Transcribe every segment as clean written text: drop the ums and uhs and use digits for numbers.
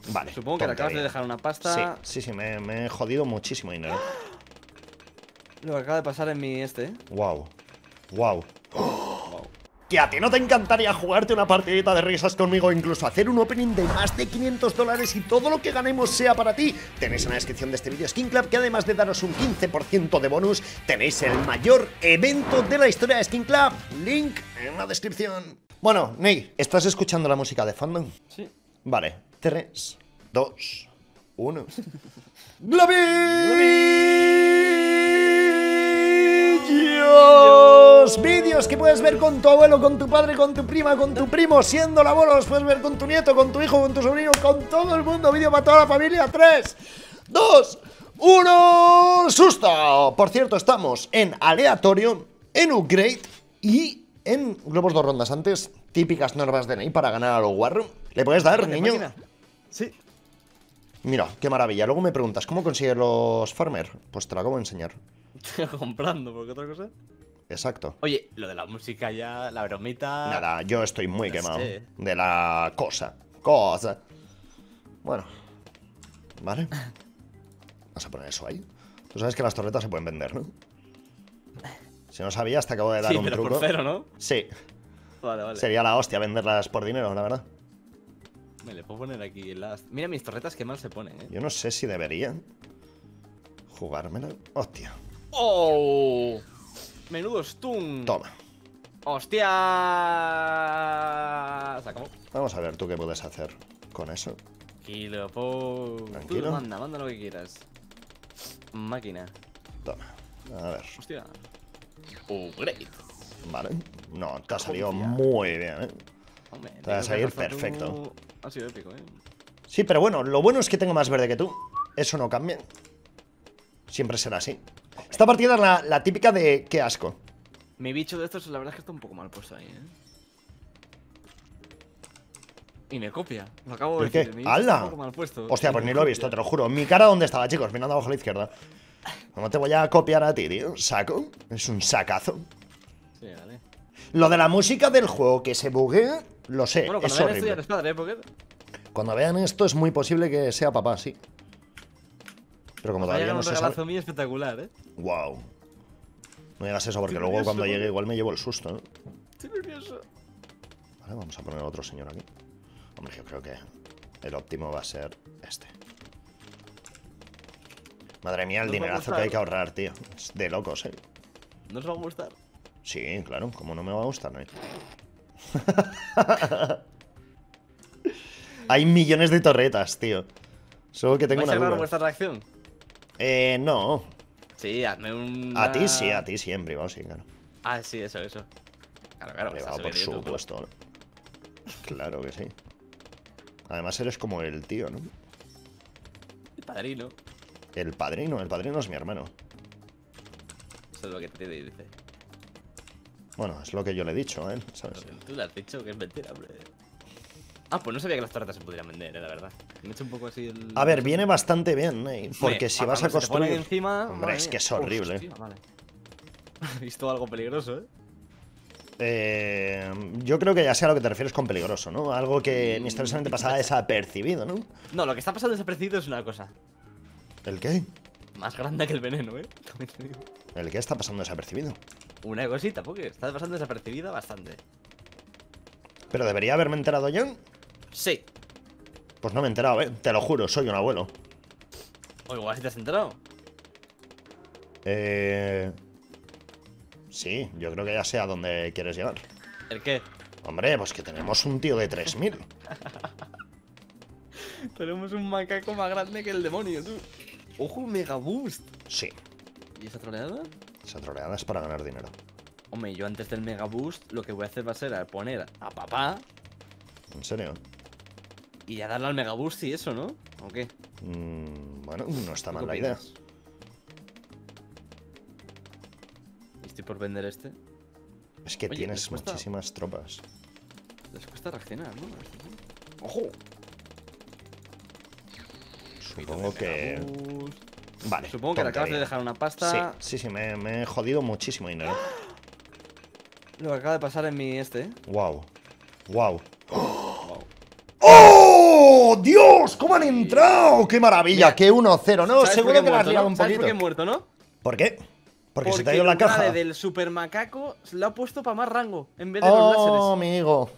Vale. Supongo que le acabas de dejar una pasta. Sí, me he jodido muchísimo dinero. Lo que acaba de pasar en mi Wow. ¿Que a ti no te encantaría jugarte una partidita de risas conmigo? Incluso hacer un opening de más de $500 y todo lo que ganemos sea para ti. Tenéis en la descripción de este vídeo Skin Club, que además de daros un 15% de bonus, tenéis el mayor evento de la historia de Skin Club. Link en la descripción. Bueno, Ney, ¿estás escuchando la música de fondo? Sí. Vale, 3, 2, 1. ¡Globillos! Vídeos que puedes ver con tu abuelo, con tu padre, con tu prima, con tu primo, siendo el abuelo, los puedes ver con tu nieto, con tu hijo, con tu sobrino, con todo el mundo. Vídeo para toda la familia. 3, 2, 1. ¡Susto! Por cierto, estamos en aleatorio, en upgrade y en globos 2 rondas antes. Típicas normas de Ney para ganar a los Warro. ¿Le puedes dar, niño? Máquina. Sí. Mira, qué maravilla. Luego me preguntas, ¿cómo consigues los farmer? Pues te lo acabo de enseñar. Comprando, ¿por qué otra cosa? Exacto. Oye, lo de la música ya, la bromita... Nada, yo estoy muy No quemado sé. de la cosa. Bueno. Vale. Vas a poner eso ahí. Tú sabes que las torretas se pueden vender, ¿no? Si no sabías, te acabo de dar Sí, un pero truco. por cero, ¿no? Sí. Vale. Sería la hostia venderlas por dinero, la verdad. Me le puedo poner aquí las... Mira mis torretas, qué mal se ponen, Yo no sé si debería jugármela. Hostia. ¡Oh! Menudo stun. Toma. ¡Hostia! Se acabó. Vamos a ver tú qué puedes hacer con eso. Tranquilo, Tranquilo. Tú manda lo que quieras. Máquina. Toma. A ver. Hostia. Upgrade. Vale. No, te ha salido muy bien, ¿eh? Hombre, Te va a salir perfecto. Ha sido épico, Sí, pero bueno, lo bueno es que tengo más verde que tú. Eso no cambia. Siempre será así. Esta partida es la típica de qué asco. Mi bicho de estos, la verdad es que está un poco mal puesto ahí, Y me copia. Lo acabo de ¿El qué? decir. Mi bicho está ¡Hala! un poco mal puesto. Hostia, Y pues me ni lo he copia. visto, te lo juro. Mi cara, ¿dónde estaba, chicos? Mirando abajo a la izquierda. ¿Cómo te voy a copiar a ti, tío? ¿Saco? Es un sacazo. Sí, vale. Lo de la música del juego que se buguea, lo sé, Bueno, es cuando vean esto ya horrible. eres padre, porque... Cuando vean esto es muy posible que sea papá, sí. Pero como Vaya todavía no un se regalazo sabe... mío espectacular, Wow. No digas eso porque Estoy luego nervioso, cuando ¿no? llegue igual me llevo el susto, ¿no? Estoy nervioso. Vale, vamos a poner a otro señor aquí. Hombre, yo creo que el óptimo va a ser este. Madre mía, el Nos va a dinerazo que gustar. hay que ahorrar, tío. Es de locos, ¿eh? ¿No os va a gustar? Sí, claro, como no me va a gustar, ¿no? Hay millones de torretas, tío. Solo que tengo ¿Vais una a grabar duda. vuestra reacción? No. Sí, hazme un... A ti sí, en privado sí, claro. Ah, sí, eso. Claro. Privado, por supuesto. Claro que sí. Además eres como el tío, ¿no? El padrino. El padrino es mi hermano. Eso es lo que te dice. Bueno, es lo que yo le he dicho a él, ¿sabes? Tú le has dicho que es mentira, hombre. Ah, pues no sabía que las torretas se pudieran vender, la verdad. Me he hecho un poco así el... A ver, viene bastante bien, ¿eh? Porque si vas a cuando se te ponen construir... encima, Hombre, madre es mía. que es horrible. Hostia, vale. He visto algo peligroso, Yo creo que ya sé a lo que te refieres con peligroso, ¿no? Algo que misteriosamente pasaba desapercibido, ¿no? No, lo que está pasando desapercibido es una cosa. ¿El qué? Más grande que el veneno, También te digo. ¿El qué está pasando desapercibido? Una cosita, porque está pasando desapercibida bastante. ¿Pero debería haberme enterado yo? Sí. Pues no me he enterado, ¿eh? Te lo juro, soy un abuelo. O igual si te has enterado. Sí, yo creo que ya sé a dónde quieres llegar. ¿El qué? Hombre, pues que tenemos un tío de 3000. Tenemos un macaco más grande que el demonio, tú. ¡Ojo, mega boost! Sí, ¿Y esa troleada? esa troleada es para ganar dinero. Hombre, yo antes del mega boost lo que voy a hacer va a ser poner a papá ¿En serio? y a darle al mega boost y eso, ¿no? ¿O qué? Bueno, no está ¿Tú mal qué la idea. opinas? Estoy por vender este. Es que Oye, tienes les cuesta- muchísimas tropas. Les cuesta reaccionar, ¿no? ¡Ojo! Supongo que... Vale, Supongo que le acabas de tontería. dejar una pasta. Sí, me he jodido muchísimo dinero. Lo que acaba de pasar en mi Wow. Wow. ¡Oh! Dios! ¿Cómo han entrado? ¡Qué maravilla! Mira, ¡Qué 1-0! No, ¿Sabes por seguro qué que la has muerto, liado no? un ¿Sabes poquito. por qué he muerto, no? ¿Por qué? Porque se te ha Porque ido la el caja. del super macaco lo ha puesto para más rango en vez de los ¡Oh, láseres. amigo!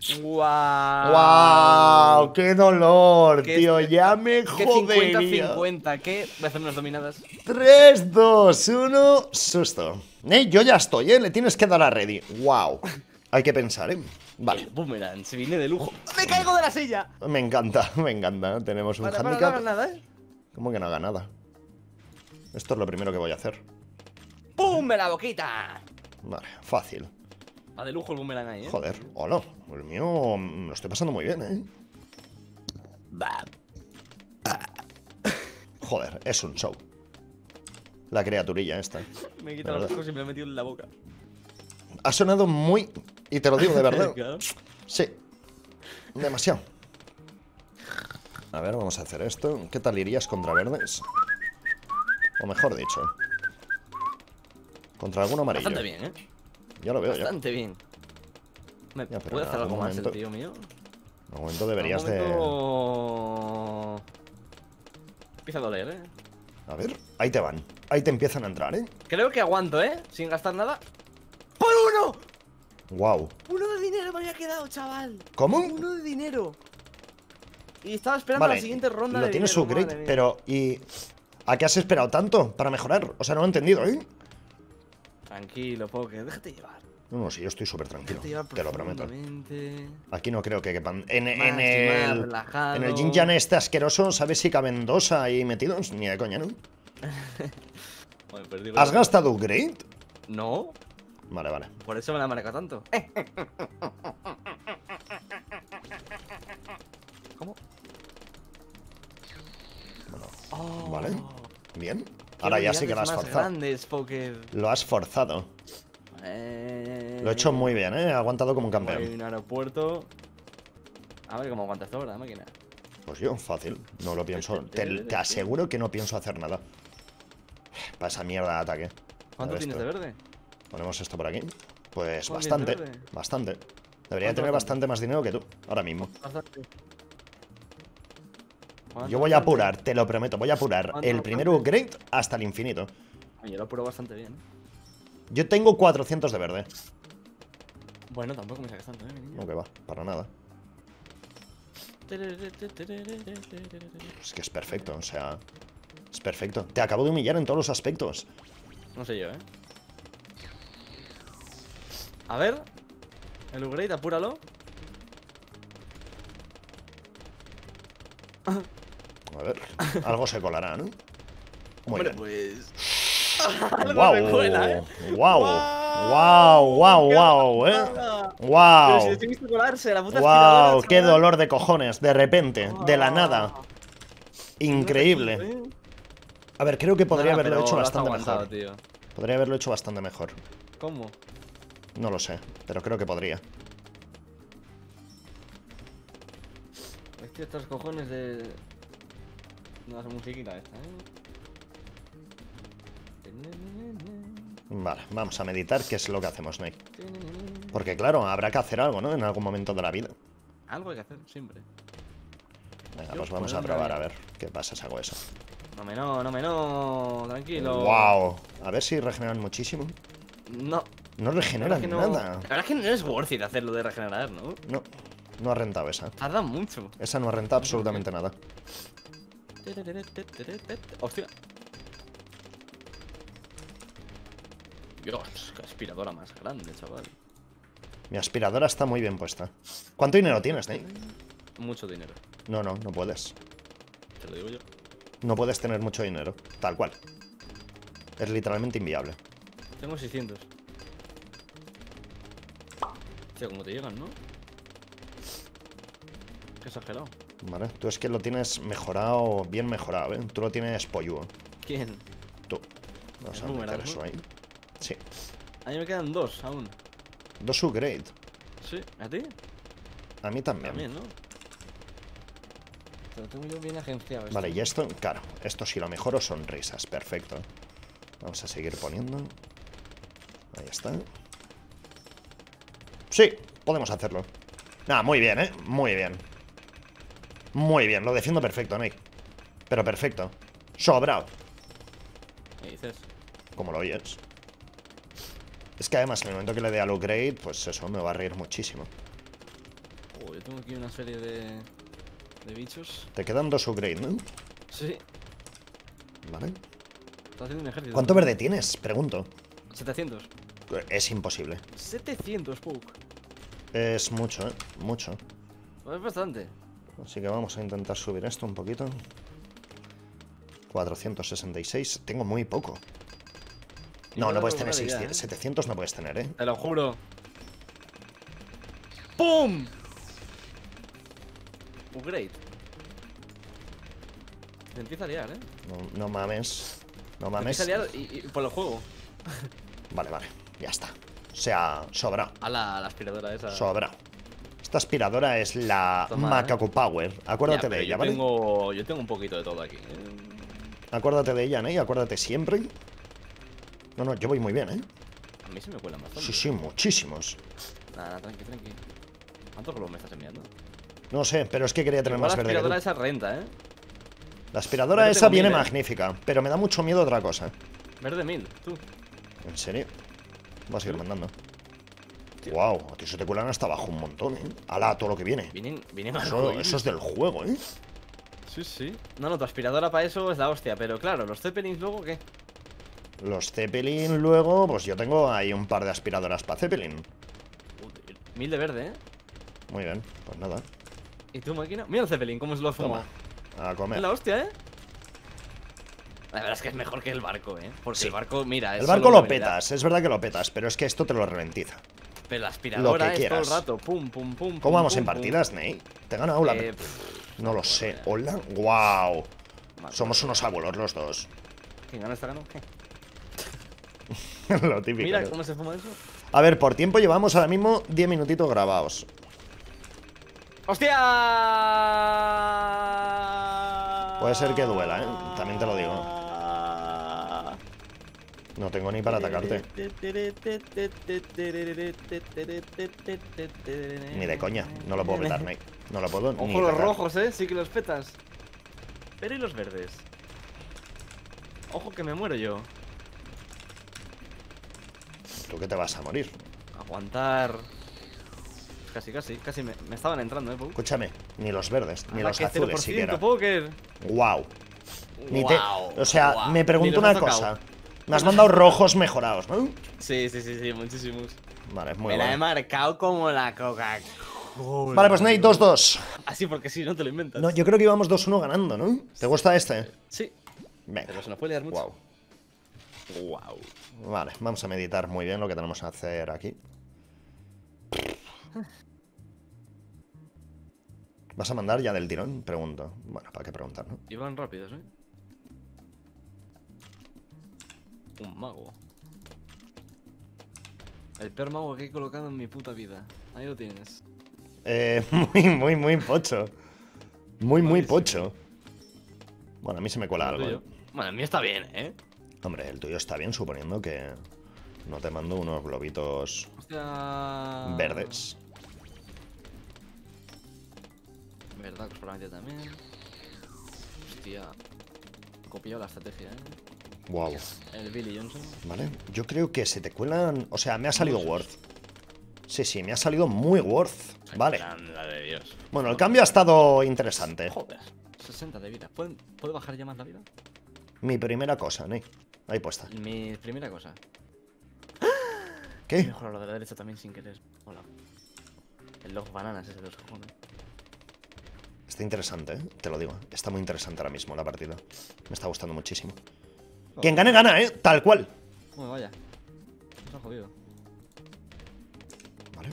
¡Guau! ¡Wow! ¡Qué dolor, Que tío! este- ¡Ya me Que jodería! 50-50, que voy a hacer unas dominadas. 3, 2, 1, susto. Yo ya estoy, ¿eh? Le tienes que dar a ready. ¡Wow! Hay que pensar, ¿eh? Vale. Boomerang, se viene de lujo. ¡Me caigo de la silla! Me encanta, me encanta. Tenemos un Para, no handicap. hagas nada, ¿eh? ¿Cómo que no haga nada? Esto es lo primero que voy a hacer. ¡Pum! ¡Me la boquita! Vale, fácil. Va de lujo el boomerang ahí, ¿eh? Joder, hola. El mío lo estoy pasando muy bien, ¿eh? Joder, es un show. La criaturilla esta. Me he quitado ¿verdad? los ojos y me lo he metido en la boca. Ha sonado muy... Y te lo digo de verdad. Claro. Sí. Demasiado. A ver, vamos a hacer esto. ¿Qué tal irías contra verdes? O mejor dicho, contra algún amarillo. Bastante bien, ¿eh? Ya lo veo, ya. Bastante bien. Ya, pero ¿Puede en hacer algo algún más el momento- tío mío? En algún momento deberías En algún de... momento... Empieza a doler, ¿eh? A ver, ahí te van. Ahí te empiezan a entrar, ¿eh? Creo que aguanto, ¿eh? Sin gastar nada. ¡Por uno! Wow. Uno de dinero me había quedado, chaval. ¿Cómo? Uno de dinero. Y estaba esperando Vale, la siguiente ronda lo de tienes dinero, upgrade, madre mía. pero ¿y a qué has esperado tanto para mejorar? O sea, no lo he entendido, ¿eh? Tranquilo, Poker, déjate llevar. No, sí, yo estoy súper tranquilo. Déjate llevar Te lo prometo. profundamente. Aquí no creo que quepan. En Más y más el... relajado. En el Jin Yang este asqueroso, ¿sabes si caben dos ahí metidos? Ni de coña, ¿no? Joder, perdí, ¿Has gastado upgrade? No, Vale, vale. por eso me la marca tanto. ¿Cómo? Bueno, Oh, vale. Bien. qué Ahora ya sí que lo habilidades has más forzado. grandes, Poker. Lo has forzado. Lo he hecho muy bien, ¿eh? He aguantado como un Hay campeón. un aeropuerto. A ver cómo aguantas ahora, la máquina. Pues yo, fácil. No lo pienso. Te aseguro que no pienso hacer nada. Para esa mierda de ataque. ¿Cuánto A ver tienes esto. de verde? Ponemos esto por aquí. Pues ¿Cuánto bastante. tienes de verde? Bastante. Debería ¿Cuánto tener bastante? bastante más dinero que tú. Ahora mismo. Bastante. Yo voy a apurar, te lo prometo. Voy a apurar ¿Cuánto el primer upgrade hasta el infinito. Yo lo apuro bastante bien. Yo tengo 400 de verde. Bueno, tampoco me sacas tanto, mi niño. No que va, para nada. Es que es perfecto, o sea... Es perfecto. Te acabo de humillar en todos los aspectos. No sé yo, ¿eh? A ver. El upgrade, apúralo. A ver, algo se colará, ¿no? Muy Hombre, bien. pues... ¡Wow! me cuela, ¿eh? ¡Wow! ¡Wow! ¡Wow! ¡Wow! ¿eh? Pero si ¡Wow! estoy visto colarse, la puta ¡Wow! aspiradora, ¡Qué chaval. dolor de cojones! De repente, de la nada. No Increíble. te quito, ¿eh? A ver, creo que podría Nada, haberlo pero hecho lo has bastante aguantado, mejor. tío. Podría haberlo hecho bastante mejor. ¿Cómo? No lo sé, pero creo que podría. Hostia, estos cojones de... No hace musiquita esta, ¿eh? Vale, vamos a meditar qué es lo que hacemos, Snake. Porque claro, habrá que hacer algo, ¿no? En algún momento de la vida. Algo hay que hacer, siempre. Venga, Yo, pues vamos a pues, probar anda a ver qué pasa si hago eso. No, tranquilo. ¡Wow! A ver si regeneran muchísimo. No. No regeneran La nada. verdad es que no es worth it hacerlo de regenerar, ¿no? No, no ha rentado esa. Tarda mucho. Esa no ha rentado absolutamente nada. Hostia. Dios, qué aspiradora más grande, chaval. Mi aspiradora está muy bien puesta. ¿Cuánto dinero tienes, Snake? Mucho dinero, No, no, no puedes. te lo digo yo. No puedes tener mucho dinero. Tal cual. Es literalmente inviable. Tengo 600. Tío, ¿cómo te llegan, no? Qué exagerado. Vale, tú es que lo tienes mejorado, bien mejorado, ¿eh? Tú lo tienes polludo. ¿Quién? Tú. Vamos a El boomerang, meter eso ¿no? ahí. Sí. A mí me quedan 2 aún. 2 upgrade. Sí, ¿a ti? A mí también. También, ¿no? Te lo tengo yo bien agenciado. Vale, y esto, claro, esto si lo mejoro son risas, perfecto. Vamos a seguir poniendo. Ahí está. Sí, podemos hacerlo. Nada, muy bien, ¿eh? Muy bien. Muy bien, lo defiendo perfecto, Ney. Pero perfecto. Sobrado. ¿Qué dices? Como lo oyes. Es que además, en el momento que le dé al upgrade, pues eso, me va a reír muchísimo. Yo tengo aquí una serie de bichos. Te quedan 2 upgrades, ¿no? Sí. Vale. Está haciendo un ejército. ¿Cuánto verde tienes? Pregunto. 700. Es imposible. 700, Poke. Es mucho, mucho. Es bastante. Así que vamos a intentar subir esto un poquito. 466. Tengo muy poco. No, no puedes tener 600. 700 no puedes tener, ¿eh? Te lo juro. ¡Pum! Upgrade. Se empieza a liar, ¿eh? No, no mames. No Se mames. empieza a liar y por el juego. Vale, vale. Ya está. O sea, sobrado. A la aspiradora esa. Sobrado. Esta aspiradora es la Toma, Macaco Power. Acuérdate Ya, de pero ella, ¿vale? yo tengo un poquito de todo aquí. Acuérdate de ella, ¿eh? Acuérdate siempre. No, no, yo voy muy bien, ¿eh? A mí se me cuelan bastante. Sí, sí, muchísimos. Nada, tranqui. ¿Cuántos globos me estás enviando? No sé, pero es que quería tener Igual más la verde que tú. aspiradora esa renta, ¿eh? La aspiradora Verde esa tengo viene 1000, ¿eh? magnífica, pero me da mucho miedo otra cosa. Verde 1000, tú. ¿En serio? Vas a ir Sí. mandando. Tío. Wow, a ti se te cuelan hasta abajo un montón, ¿eh? Alá, todo lo que viene. Vienen Eso es del juego, ¿eh? Sí. No, tu aspiradora para eso es la hostia. Pero claro, los Zeppelins luego, ¿qué? Los Zeppelin luego, pues yo tengo ahí un par de aspiradoras para Zeppelin. 1000 de verde, ¿eh? Muy bien, pues nada. ¿Y tu máquina? Mira el Zeppelin, cómo se lo fumo. Toma, a Es comer. la hostia, ¿eh? La verdad es que es mejor que el barco, ¿eh? Porque Sí. el barco, mira, es El barco solo lo movilidad. petas, es verdad que lo petas, pero es que esto te lo ralentiza. Pero la aspiradora Lo que es todo el quieras. rato. Pum. ¿Cómo vamos en pum. partidas, Ney? ¿Te he ganado la... No lo sé. ¿Hola? ¡Wow! Somos unos abuelos los dos. ¿Quién gana esta ganó? ¿Qué? Lo típico. Mira ¿no? cómo se fuma eso. A ver, por tiempo llevamos ahora mismo 10 minutitos grabados. ¡Hostia! Puede ser que duela, ¿eh? También te lo digo. No tengo ni para atacarte. Ni de coña. No lo puedo petar, Ney. No lo puedo ni Ojo los petar. rojos, sí que los petas. Pero ¿y los verdes? Ojo que me muero yo. Tú que te vas a morir. Aguantar. Casi me estaban entrando, Pau. Escúchame, ni los verdes, ni Ala, los que azules 0%, siquiera. Póker. Wow. Guau, O sea, guau. me Ni pregunto los una has tocado. cosa. Me has mandado rojos mejorados, ¿no? Sí, muchísimos. Vale, muy Me la he bueno. marcado como la Coca-Cola. Vale, pues Nate, 2-2. Así porque sí, no te lo inventas. No, yo creo que íbamos 2-1 ganando, ¿no? ¿Te gusta este? Sí, Venga. pero se nos puede liar mucho. Wow. Wow. Vale, vamos a meditar muy bien lo que tenemos que hacer aquí. ¿Vas a mandar ya del tirón? Pregunto. Bueno, ¿para qué preguntar, no? Iban rápidos, ¿eh? Un mago. El peor mago que he colocado en mi puta vida. Ahí lo tienes. Muy pocho. Muy Malísimo. pocho. Bueno, a mí se me cuela El algo, tuyo. ¿eh? Bueno, el mío está bien, ¿eh? Hombre, el tuyo está bien, suponiendo que no te mando unos globitos Hostia. verdes. Verdad, que probablemente también. Hostia. He copiado la estrategia, ¿eh? Wow. El Billy Johnson. Vale, yo creo que se te cuelan... O sea, me ha salido worth. Sí, me ha salido muy worth. Vale. La de Dios. Bueno, el cambio ha estado interesante. Joder. 60 de vida. ¿Puedo bajar ya más la vida? Mi primera cosa, ¿no? Ahí puesta. Mi primera cosa. He ¿Qué? mejorado lo de la derecha también sin querer. Hola. El log bananas ese de los cojones. Está interesante, ¿eh? Te lo digo. Está muy interesante ahora mismo la partida. Me está gustando muchísimo. Quien gane, gana, ¿eh? Tal cual. Bueno, vaya. Nos ha jodido. Vale.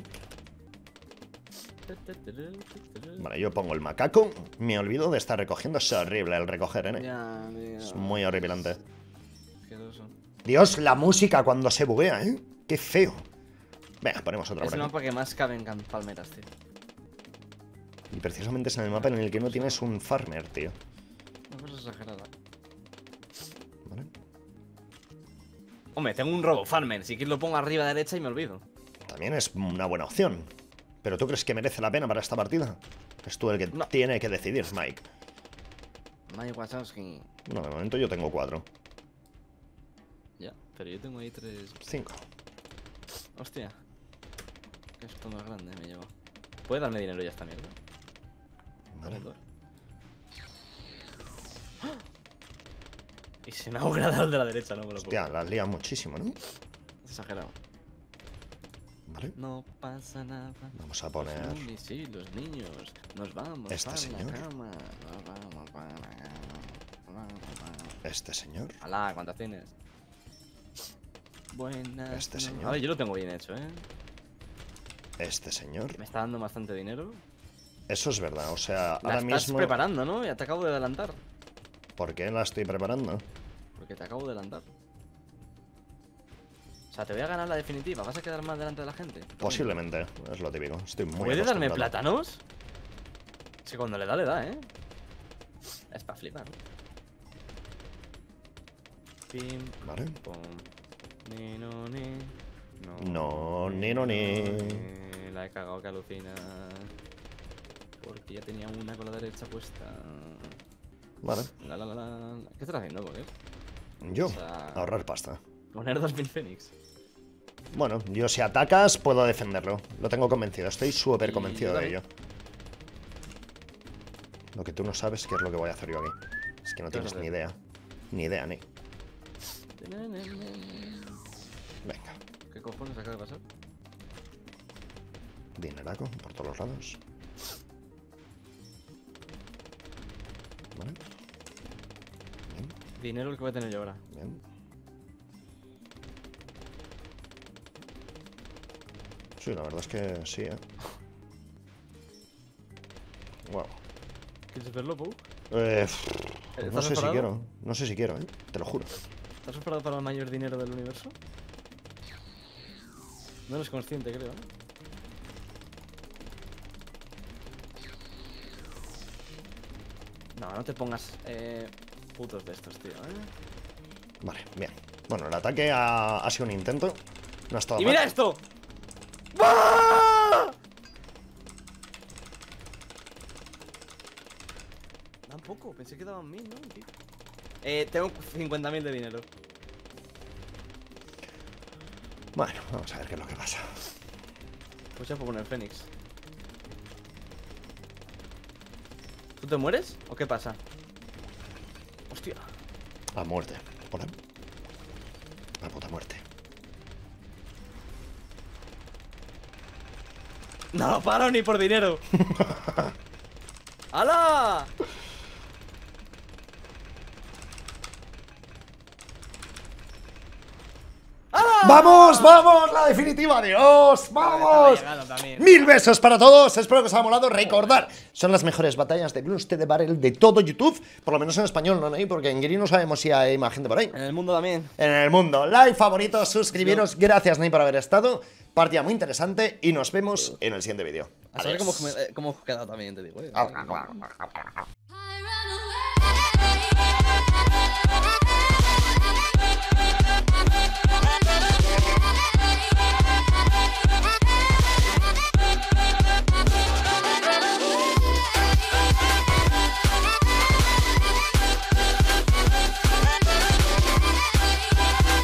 Vale, yo pongo el macaco. Me olvido de estar recogiendo. Es horrible el recoger, ¿eh? Ya, tío. Es muy horripilante. Asqueroso. Dios, la música cuando se buguea, ¿eh? Qué feo. Venga, ponemos otra Es por el aquí. mapa que más cabe en palmeras, tío. Y precisamente es en el mapa en el que no tienes un farmer, tío. Una cosa exagerada. Vale. Hombre, tengo un robo farmer. Si quieres lo pongo arriba a la derecha y me olvido. También es una buena opción. ¿Pero tú crees que merece la pena para esta partida? Es tú el que tiene que decidir, Mike. Mike Wazowski. No, de momento yo tengo 4. Ya, pero yo tengo ahí 3. 5. Hostia. Esto más grande me lleva. ¿Puede darme dinero ya esta mierda? Vale. ¡Ah! Y se me ha agradado el de la derecha, no me lo puedo. Hostia, la has liado muchísimo, ¿no? Exagerado. Vale. No pasa nada. Vamos a poner... Los sí, los niños. Nos vamos Este para señor. la cama. Nos vamos para la cama. Este señor. Alá, ¿cuántas tienes? Buenas. Este no- señor. A ver, yo lo tengo bien hecho, ¿eh? Este señor. Me está dando bastante dinero. Eso es verdad, o sea, La ahora estás mismo... preparando, ¿no? Ya te acabo de adelantar. ¿Por qué la estoy preparando? Porque te acabo de adelantar. O sea, te voy a ganar la definitiva. ¿Vas a quedar más delante de la gente? Posiblemente, es lo típico. Estoy muy ¿Puede darme acostumbrado. plátanos? Es que cuando le da, ¿eh? Es para flipar. Pim, Vale. pum. Ni, no, ni. No, ni, no, ni. La he cagado que alucina. Porque ya tenía una con la derecha puesta. Vale. La. ¿Qué estás haciendo, Boguer? Yo, O sea- ahorrar pasta. Poner 2000 Fénix. Bueno, yo si atacas puedo defenderlo. Lo tengo convencido, estoy súper Y convencido yo de también. ello. Lo que tú no sabes qué es lo que voy a hacer yo aquí. Es que no ¿Qué vas tienes a ni hacer? idea. Ni idea, ni. Venga, ¿Qué cojones acaba de pasar? dineraco por todos los lados. Vale. Bien, Dinero el que voy a tener yo ahora. bien. Sí, la verdad es que sí, Wow. ¿Quieres verlo, Pau? No ¿Estás sé si preparado? quiero. No sé si quiero, te lo juro. ¿Estás preparado para el mayor dinero del universo? No eres consciente, creo, ¿eh? No, no te pongas putos de estos, tío, ¿eh? Vale, bien. Bueno, el ataque ha sido un intento. No ha estado ¡Y mal. mira esto! ¡Bah! Tampoco, pensé que daban 1000, ¿no? Tío. Tengo 50.000 de dinero. Bueno, vamos a ver qué es lo que pasa. Pues ya puedo poner Fénix. ¿Tú te mueres? ¿O qué pasa? Hostia. A muerte. Hola. La puta muerte. No lo paro ni por dinero. ¡Hala! ¡Vamos, vamos! ¡La definitiva! ¡Dios! ¡Vamos! ¡Mil besos para todos! Espero que os haya molado. Recordar, son las mejores batallas de Bloons TD Barrel de todo YouTube. Por lo menos en español, ¿no? Porque en guiri no sabemos si hay más gente por ahí. En el mundo también. En el mundo. Like, favoritos, suscribiros. Gracias, Ney, por haber estado. Partida muy interesante y nos vemos en el siguiente vídeo. A saber Adiós. cómo he quedado también, te digo.